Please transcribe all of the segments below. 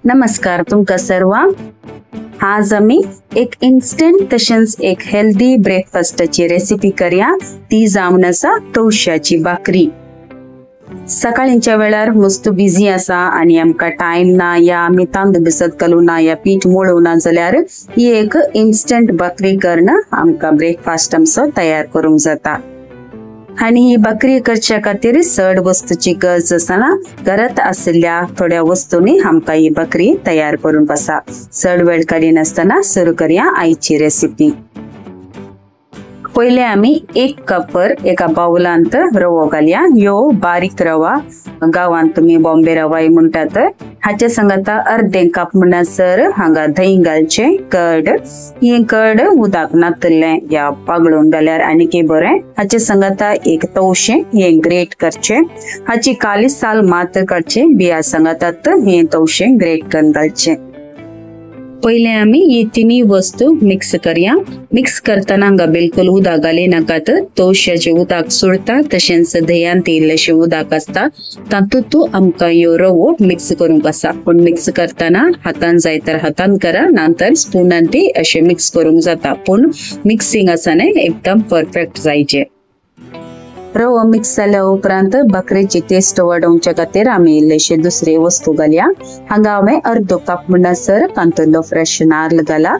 नमस्कार तुमका सर्व. आज आम्ही एक इन्स्टंट तशेंच एक हेल्दी ब्रेकफास्टची रेसिपी करूया. ती जावन आसा तवश्याची भाकरी. सकाळींच्या वेळार मस्त बिझी आसा आणि आमका टाइम ना या आम्ही तांदूळ भिजत घालूं ना या पीठ मळूं ना जाल्यार ही एक इन्स्टंट भाकरी करणं आमका ब्रेकफास्ट आमचो तयार करूंक जाता. आणि ही भाकरी करच्या खातीर चड वस्तूची गरज आसना. घरात आसलेल्या थोड्या वस्तूंनी आमका ही भाकरी तयार करूंक आसा. चड वेळ काडिनासतना सुरू करूया आयची रेसिपी. पहिले आम्ही 1 कपर एका बाउलांत रवो घालया. यो बारीक रवा, गावांत तुम्ही बॉम्बे रवाय म्हणतात. हाचे संगता अर्धे कप म्हणसर हांगा दही घालचे. कर्ड, ही कर्ड उदक नातले या पागळून घाल्यार आनीक बरें. हाचे संगता एक तवशे हे ग्रेट करचे. हाची काली साल मात्र काडचे. बिया संगतात हे तवशे ग्रेट करून घालचे. पहिले आम्ही ही तिन्ही वस्तू मिक्स करूया. मिक्स करताना हांगा बिलकुल उदक घाली नाकात. तवश्याचे उदक सुरता तशेंच दह्यांत इल्लेशे उदक आसता. तातूंत आमकां ह्यो रवो मिक्स करूंक आसा. पण मिक्स करताना हातान जाय तर हातान करा, नंतर स्पूनान ती अशें मिक्स करूंक जाता. पण मिक्सिंग आसा न्हय एकदम परफेक्ट जायचे. रवो मिक्स जाल्या उपरांत भाकरेची टेस्ट वाडोवच्या खातीर आम्ही इल्लेशे दुसरे वस्तू घालया. हांगा हांवें अर्दो कप म्हणसर कांतलो फ्रेश नाल्ल घाला.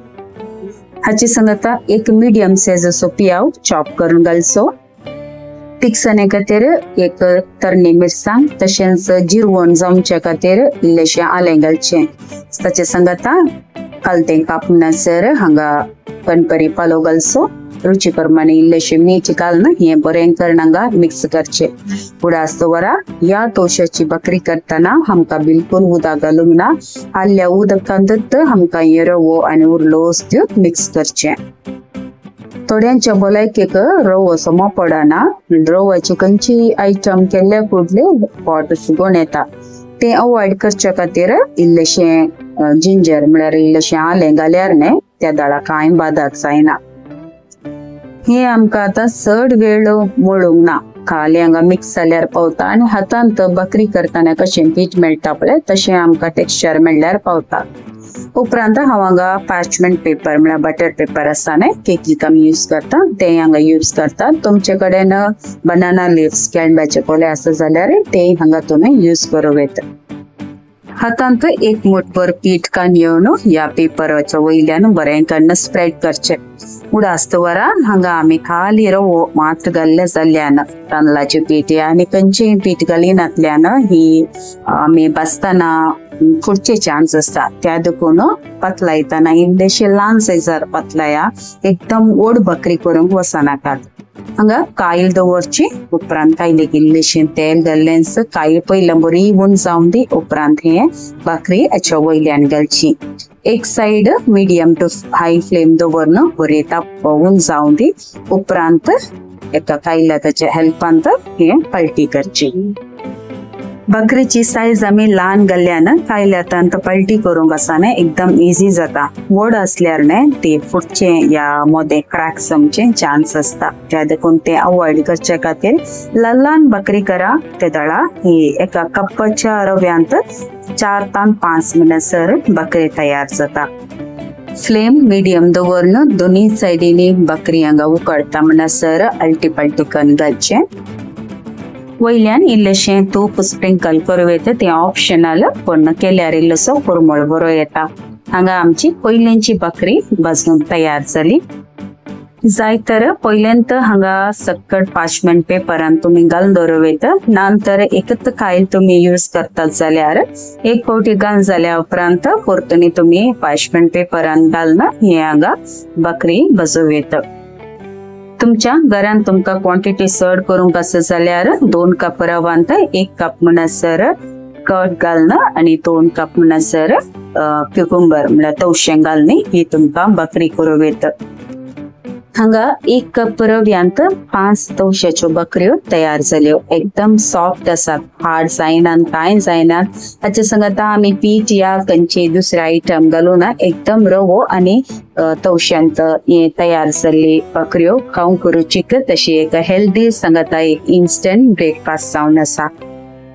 हाची संगता एक मिडियम सायजचो पियाव चॉप करून घालचो. तिखसाणे खातीर एक तरणी मिरसांग तशेंच जिरवण जावच्या खातीर इल्लेशे आलें घालचें. ताचे संगता कालतें काप म्हणसर हांगा कणपरी पालो घालचो. रुची प्रमाणे इल्लेशे मीठ घालून हे बरें करून हांगा मिक्स करचे. उडास्तवरा या तवश्याची भाकरी करताना आमकां बिलकुल उदक घालूंक ना. आल्या उदकांतच आमकां हे रवो आनी उरलो वस्तू मिक्स करचे. थोड्यांच्या भलायकेक रवो समो पडना. रव्याची खंयची आयटम केल्ले फुडले पोट फुगोवन येता. ते अवॉइड करच्या खातीर इल्लेशे जिंजर म्हळ्यार इल्लेशे आलें घाल्यार न्हय त्या दाळा कांय बादाक जायना. हे आमकां आतां चड वेळ मळूंक ना. खाली हांगा मिक्स जाल्यार पावता आणि हातांत भाकरी करताना कशें पीठ मेळटा पळय तशें आमकां टेक्स्चर मेळ्ळ्यार पावता. उपरांत हांव हांगा पार्चमेंट पेपर म्हळ्यार बटर पेपर आसा न्हय केकीक आमी यूज करता ते हांगा यूज करता. तुमचे कडेन बनाना लिव्स कॅनब्याचे पोले आसा जाल्यार ते हांगा तुमी यूज करूं येता. हातांत एक मुठभर पीठ काडून या पेपराच्या वयल्यान बरें करून स्प्रेड करचे. उडास्तवरा हांगा आमी खाली रवो मात्र घाल्ले जाल्ल्यान तांदळाचे पीठ आनी खंयचेय पीठ घालिनातल्यान ही आमी भाजताना फुटचे चान्स आसता. त्या देखून पतला येताना इल्लेशे ल्हान सायजार पतलाया एकदम व्हड भाकरी करूंक वचनाकात. हांगा कायल दवरची. उपरांत कायलेक इल्लेशें तेल घाल्लेंच कायल पयले बरी वून जावन दी. उपरांत हे भाकरी हाच्या वयल्यान घालची. एक side medium to high flame दवरून बरी तापवून जावन दी. उपरांत एका कायलाच्या हेल्पांत हे पलटी करची. भाकरीची सायज आमी ल्हान घाल्ल्यान कायलांत पलटी करूंक आसा न्हय एकदम इजी जाता. व्हड आसल्यार न्हय ते फुटचे या मदें क्रॅक्स जावचे चान्स आसता. त्या देखून ते अवॉइड करचे खातीर ल्हान ल्हान भाकरी करा. ते दळा ही एका कपाच्या रव्यांत 4 ते 5 मिनसर भाकरी तयार जाता. फ्लेम मिडियम दवरून दोन्ही सायडीनी भाकरी हांगा उकडटा म्हणसर अल्टी पलटी करून घालचे. वयल्यान इल्लेशें तूप स्प्रिंकल करूं येता. ते ऑप्शनल पण केल्यार इल्लोसो कुरमळ बरो येता. हांगा आमची पयलींची भाकरी भाजून तयार जाली. जाय तर पयलेंत हांगा सक्कट पार्चमेंट पेपरान तुमी घालून दवरूं येता. नंतर एकच कायल तुमी यूज करतात जाल्यार एक फावटी घालून जाल्या उपरांत परतून तुमी पार्चमेंट पेपरान घालून हे हांगा भाकरी भाजूं येता. तुमच्या घरान तुमका क्वांटिटी चड करूंक आसा जाल्यार 2 कप रवांत 1 कप म्हणसर कर्ड घालून आणि 2 कप म्हणसर क्युकुंबर म्हळ्यार तवशें घालून ही तुमका भाकरी करूं येता. हांगा 1 कप रव्यांत 5 तवश्याच्यो भाकऱ्यो तयार जाल्यो. एकदम सॉफ्ट आसात, हार्ड जायनात, कांय जायनात. हाचे संगता आमी पीठ या खंयचे दुसरे आयटम घालून एकदम रवो आणि तवश्यांत हे तयार जाल्ली भाकऱ्यो खावंक रुचीक तशी एक हेल्दी संगता एक इन्स्टंट ब्रेकफास्ट जावन आसा.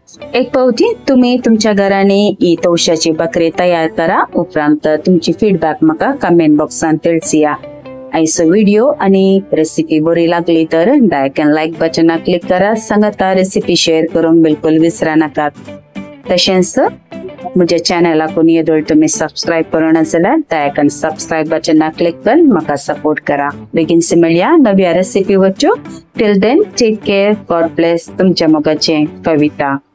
एक पावती तुम्ही तुमच्या घराने ही तवशाची बकरी तयार करा. उपरांत तुमची फीडबॅक म्हाका कमेंट बॉक्सान तिळसिया. आयचो व्हिडिओ आणि रेसिपी बरी लागली तर लायक अँड लाईक बटना क्लिक करा. सांगाता रेसिपी शेअर करून बिलकुल विसरा नाकात. तशेंच म्हज्या चॅनला कोणी येदोळ तुम्ही सबस्क्राईब करूना जाल्यार लायक अँड सबस्क्राईब बटना क्लिक करून म्हाका सपोर्ट करा. बेगीनच मेळया नव्या रेसिपी वच्यो. Till then take care. God bless. तुमच्या मोगाचें कविता.